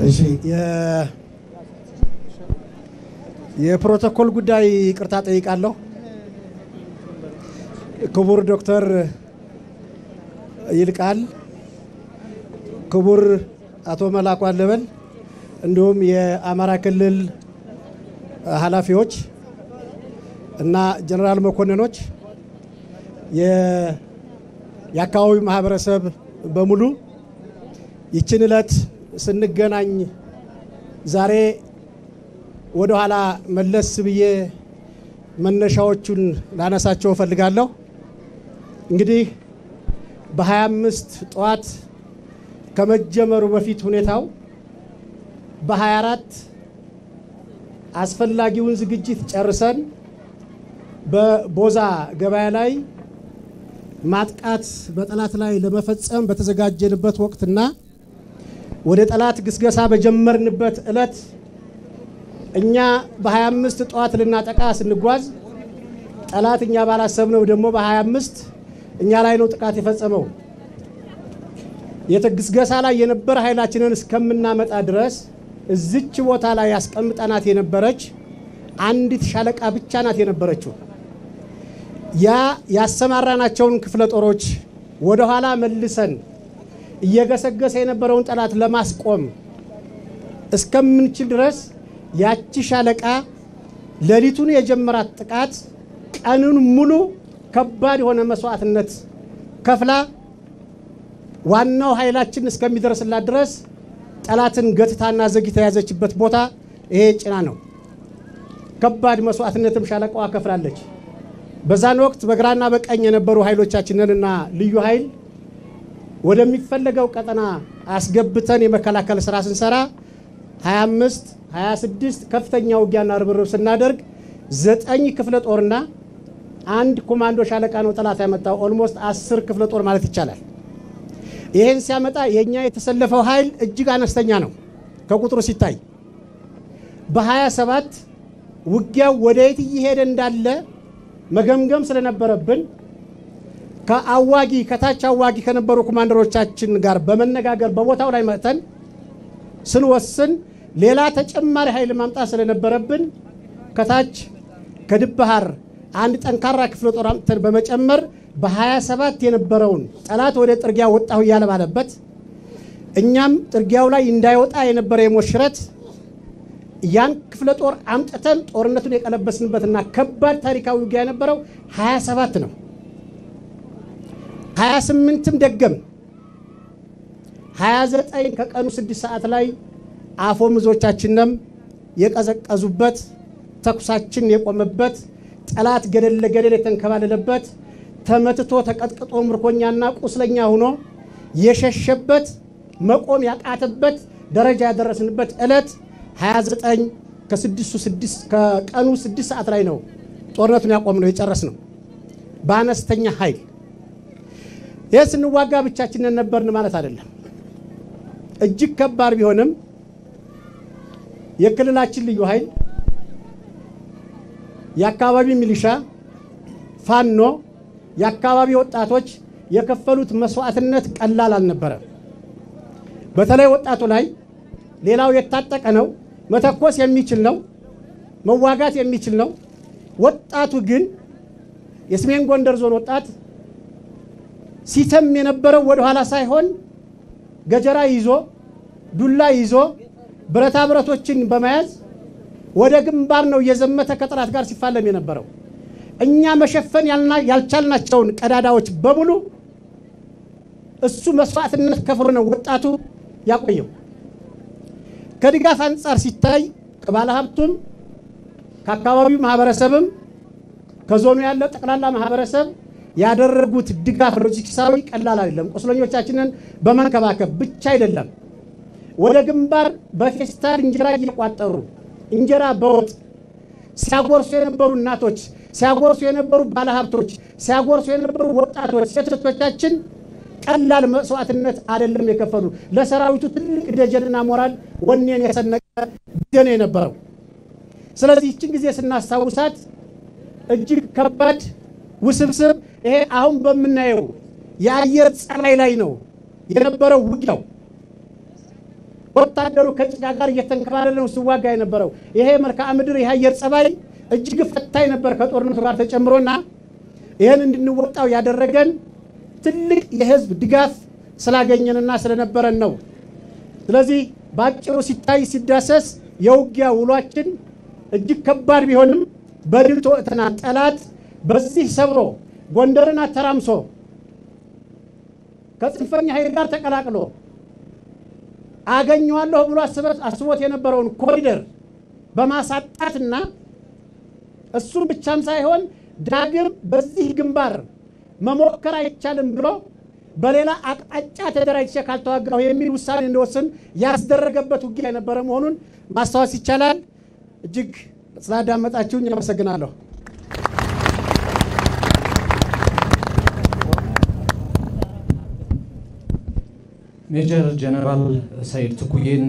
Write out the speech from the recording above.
እሺ የፕሮቶኮል ጉዳይ ይቅርታ ጠይቃለሁ። ክቡር ዶክተር ይልቃል፣ ክቡር አቶ መላኩ አለበል እንዲሁም የአማራ ክልል ኃላፊዎች እና ጀነራል መኮንኖች የአካባቢው ማህበረሰብ በሙሉ ይችን ዕለት ስንገናኝ ዛሬ ወደ ኋላ መለስ ብዬ መነሻዎቹን ላነሳቸው ፈልጋለሁ። እንግዲህ በ25 ጧት ከመጀመሩ በፊት ሁኔታው በ24 አስፈላጊውን ዝግጅት ጨርሰን በቦዛ ገበያ ላይ ማጥቃት በጠላት ላይ ለመፈጸም በተዘጋጀንበት ወቅትና ወደ ጠላት ግስገሳ በጀመርንበት ዕለት እኛ በ25 ጧት ልናጠቃ ስንጓዝ ጠላት እኛ ባላሰብነው ደግሞ በ25 እኛ ላይ ነው ጥቃት የፈጸመው። የተግስገሳ ላይ የነበረ ኃይላችንን እስከምናመጣ ድረስ እዚች ቦታ ላይ ያስቀምጠናት የነበረች አንዲት ሻለቃ ብቻ ናት የነበረችው። ያ ያሰማራናቸውን ክፍለ ጦሮች ወደ ኋላ መልሰን እየገሰገሰ የነበረውን ጠላት ለማስቆም እስከምንችል ድረስ ያቺ ሻለቃ ሌሊቱን የጀመራት ጥቃት ቀኑን ሙሉ ከባድ የሆነ መስዋዕትነት ከፍላ ዋናው ኃይላችን እስከሚደርስላት ድረስ ጠላትን ገትታና ዘግይታ ያዘችበት ቦታ ይሄ ጭና ነው። ከባድ መስዋዕትነትም ሻለቃዋ ከፍላለች። በዛን ወቅት በግራና በቀኝ የነበሩ ኃይሎቻችንንና ልዩ ኃይል ወደሚፈለገው ቀጠና አስገብተን የመከላከል ስራ ስንሰራ 25 26 ከፍተኛ ውጊያና ርብርብ ስናደርግ 9 ክፍለ ጦርና አንድ ኮማንዶ ሻለቃ ነው ጠላት ያመጣው። ኦልሞስት 10 ክፍለ ጦር ማለት ይቻላል። ይሄን ሲያመጣ የኛ የተሰለፈው ኃይል እጅግ አነስተኛ ነው ከቁጥሩ ሲታይ። በ27 ውጊያው ወዴት እየሄደ እንዳለ መገምገም ስለነበረብን ከአዋጊ ከታች አዋጊ ከነበሩ ኮማንደሮቻችን ጋር በመነጋገር በቦታው ላይ መጥተን ስንወስን ሌላ ተጨማሪ ኃይል ማምጣት ስለነበረብን ከታች ከድባሃር አንድ ጠንካራ ክፍለ ጦር አምጥተን በመጨመር በ27 የነበረውን ጠላት ወደ ጥርጊያ ወጣሁ ያለ ባለበት እኛም ጥርጊያው ላይ እንዳይወጣ የነበረ የሞሽረት ያን ክፍለ ጦር አምጥተን ጦርነቱን የቀለበስንበትና ከባድ ታሪካዊ ውጊያ የነበረው 27 ነው። 28ም ደገም 29 ከቀኑ 6 ሰዓት ላይ አፎምዞቻችንም የቀዘቀዙበት ተኩሳችን የቆመበት ጠላት ገደል ለገደል የተንከባለለበት ተመትቶ ተቀጥቅጦ ምርኮኛና ቁስለኛ ሆኖ የሸሸበት መቆም ያቃተበት ደረጃ ያደረስንበት ዕለት 29 ከቀኑ 6 ሰዓት ላይ ነው ጦርነቱን ያቆምነው የጨረስነው በአነስተኛ ኃይል። የስንዋጋ ብቻችንን ነበርን ማለት አይደለም። እጅግ ከባድ ቢሆንም የክልላችን ልዩ ኃይል የአካባቢ ሚሊሻ ፋኖ የአካባቢ ወጣቶች የከፈሉት መስዋዕትነት ቀላል አልነበረም። በተለይ ወጣቱ ላይ ሌላው የታጠቀ ነው፣ መተኮስ የሚችል ነው፣ መዋጋት የሚችል ነው። ወጣቱ ግን የሰሜን ጎንደር ዞን ወጣት ሲተም የነበረው ወደ ኋላ ሳይሆን ገጀራ ይዞ ዱላ ይዞ ብረታ ብረቶችን በመያዝ ወደ ግንባር ነው የዘመተ ከጠላት ጋር ሲፋለም የነበረው። እኛ መሸፈን ያልቻልናቸውን ቀዳዳዎች በሙሉ እሱ መስዋዕትነት ከፍሎ ነው ወጣቱ ያቆየው። ከድጋፍ አንፃር ሲታይ ከባለ ሀብቱም ከአካባቢው ማህበረሰብም ከዞኑ ያለው ጠቅላላ ማህበረሰብ ያደረጉት ድጋፍ ሎጂስቲክሳዊ ቀላል አይደለም። ቁስለኞቻችንን በመንከባከብ ብቻ አይደለም፣ ወደ ግንባር በፌስታል እንጀራ እየቋጠሩ እንጀራ በወጥ ሲያጎርሱ የነበሩ እናቶች፣ ሲያጎርሱ የነበሩ ባለሀብቶች፣ ሲያጎርሱ የነበሩ ወጣቶች ሴቶቻችን ቀላል መስዋዕትነት አይደለም የከፈሉ። ለሰራዊቱ ትልቅ ደጀንና ሞራል ወኔን የሰነቀ ደጀን የነበረው። ስለዚህ እቺን ጊዜ ስናስታውሳት እጅግ ከባድ ውስብስብ ይሄ አሁን በመናየው የአየር ጸባይ ላይ ነው የነበረው ውጊያው። ወታደሩ ከጭቃ ጋር እየተንከባለለ ነው ሲዋጋ የነበረው። ይሄ መልክዓ ምድር ይሄ አየር ጸባይ እጅግ ፈታኝ ነበር ከጦርነቱ ጋር ተጨምሮና ይሄን እንድንወጣው ያደረገን ትልቅ የህዝብ ድጋፍ ስላገኘንና ስለነበረን ነው። ስለዚህ ባጭሩ ሲታይ ሲዳሰስ የውጊያ ውሏችን እጅግ ከባድ ቢሆንም በድል ተወጥተናል። ጠላት በዚህ ሰብሮ ጎንደርን አተራምሶ ከጽንፈኛ ኃይል ጋር ተቀላቅሎ አገኘዋለሁ ብሎ አስቦት የነበረውን ኮሪደር በማሳጣትና እሱም ብቻም ሳይሆን ዳግም በዚህ ግንባር መሞከር አይቻልም ብሎ በሌላ አቅጣጫ ተደራጅቼ ካልተዋጋሁ የሚል ውሳኔ እንደወሰን ያስደረገበት ውጊያ የነበረ መሆኑን ማስታወስ ይቻላል። እጅግ ስላዳመጣችሁኝ አመሰግናለሁ። ሜጀር ጀነራል ሰይድ ትኩዬን